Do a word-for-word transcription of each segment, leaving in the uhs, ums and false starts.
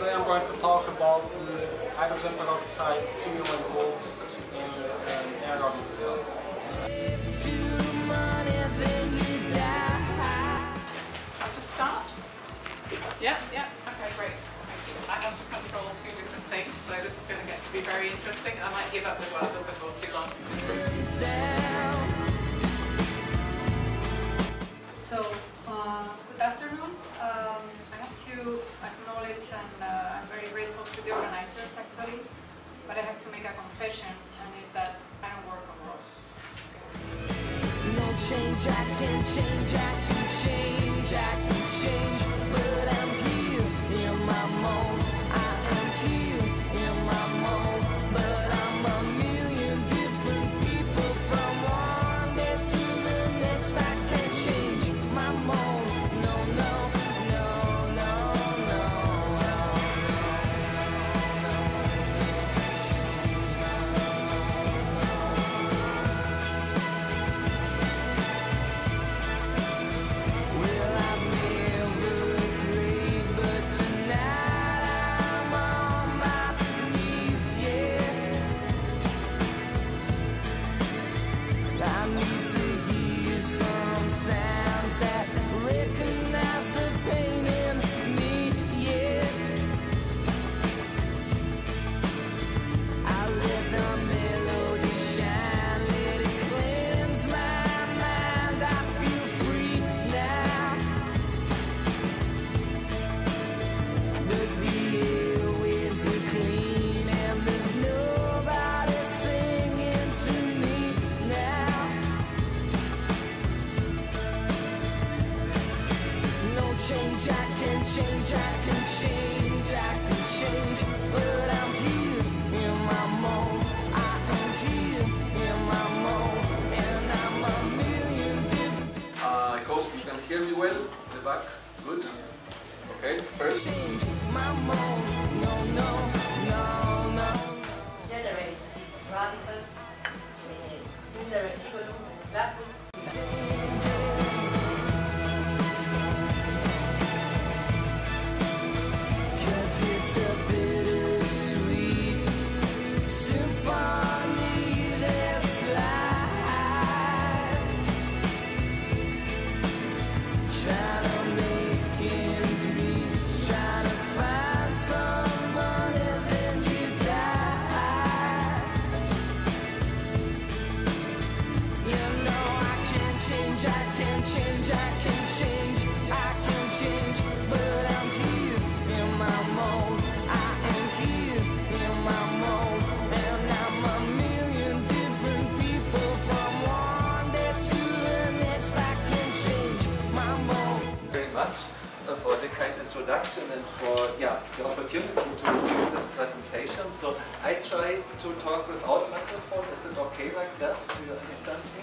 today I'm going to talk about the hydrogen peroxide stimulant goals in um, aerobic cells. Have to start? Yeah, yeah, okay, great. Thank you. I have to control two different things, so this is going to get to be very interesting. I might give up with one a little bit more too long. So, uh, good afternoon. Um, I have to acknowledge and uh, I'm very grateful to the organizers actually, but I have to make a confession, and is that I don't work on Ross. No change, I can change, I can change, I can change, but I'm here in my mode. I am here in my mode, but I'm a million different people from one day to the next. I can change my mode. No, no, no, no, no, no, well, I've never prayed, but tonight I'm on my knees, yeah. I need to hear some sounds that recognize the pain in me, yeah. I let the melody shine, let it cleanse my mind. I feel free now, but the airwaves are clean and there's nobody singing to me now. No change, I can change, I can change, I can change, but I'm here in my mode. I am here in my mode, and I'm a million different. Uh, I hope you can hear me well in the back. Good. Okay, first. Change my mode. No, no, no, no. Generate these radicals uh, in the reticulum in the plasma. Cause it's a bittersweet symphony that's live, trying to make ends meet, trying to find some money, then you die. You know I can change, I can change, I can change, I can change, but I'm here in my mode. I am here in my mode, and I'm a million different people from one day to the next. I can change my mode. Very much uh, for the kind introduction and for yeah the opportunity to give this presentation. So I try to talk without microphone. Is it okay like that? Do you understand me?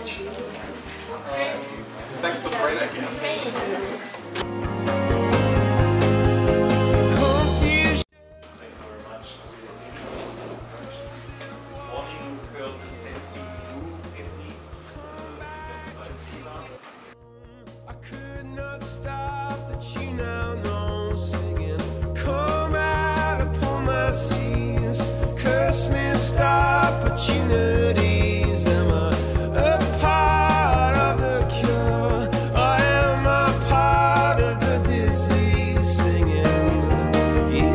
speech. Um, thanks to Fred, I guess. Thank you very much. This morning we heard the fancy blue techniques presented by Siva. I could not stop the tune now, no singing. Come out upon my seas, curse missed opportunities. Am I a part of the cure, or am I part of the disease? Singing you.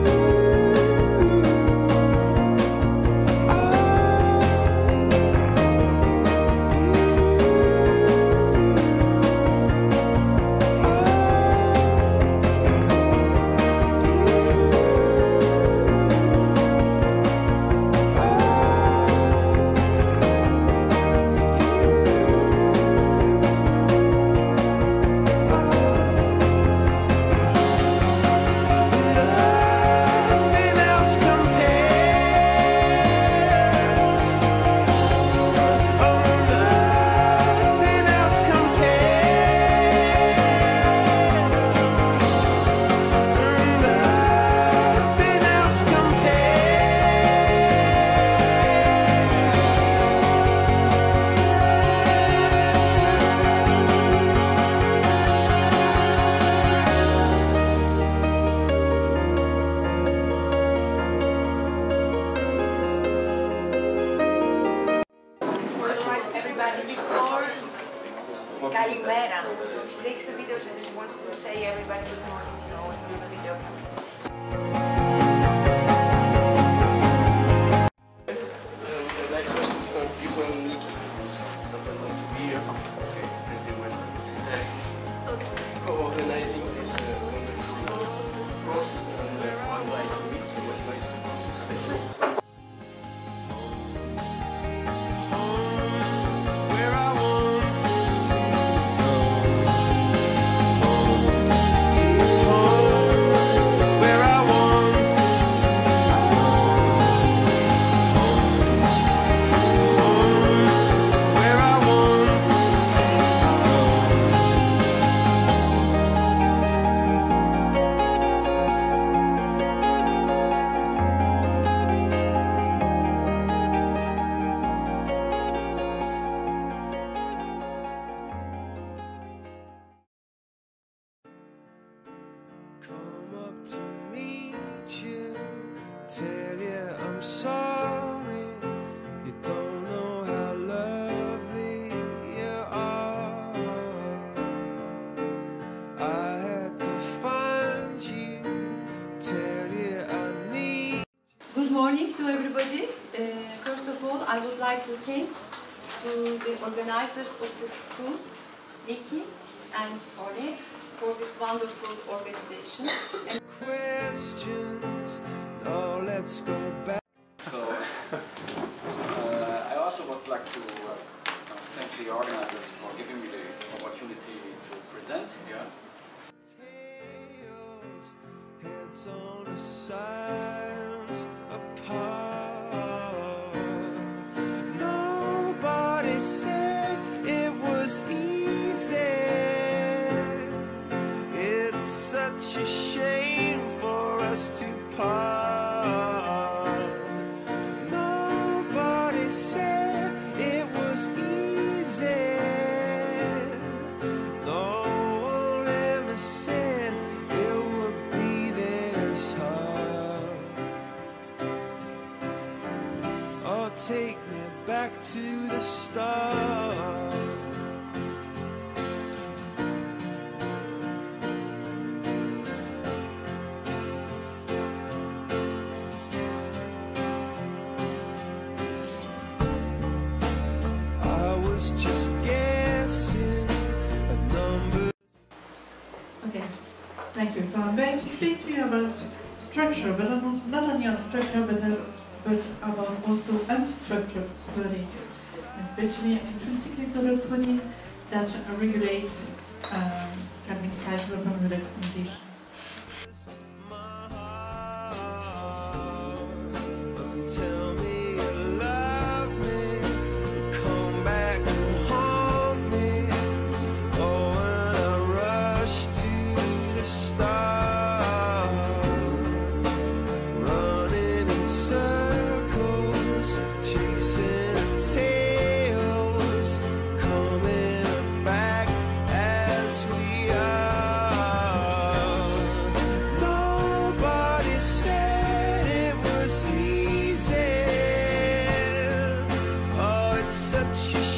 Kalimera. She takes the videos and she wants to say everybody good morning, you know, in the video. And I'd like first to thank you and Nikki for to be here. Okay, and they went. For organizing this uh, wonderful course and uh, for inviting me. It was nice to Spetses. Come up to meet you, tell you I'm sorry. You don't know how lovely you are. I had to find you, tell you I need. Good morning to everybody. Uh, first of all, I would like to thank to the organizers of the school, Nikki and Oli, for this wonderful organization. And Questions, now let's go back. So, uh, I also would like to uh, thank the organizers for giving me the opportunity to present here. Tails, heads on a science apart. Nobody said it was easy. It's such a shame for us to part. Nobody said it was easy. No one ever said it would be this hard. Oh, take me back to the start. I was just guessing a number. Okay, thank you. So I'm going to speak to you about structure, but not, not only on structure, but, uh, but about also unstructured learning, especially intrinsically developed learning that uh, regulates um, cognitive side development reduction conditions. Tell me you love me, come back and she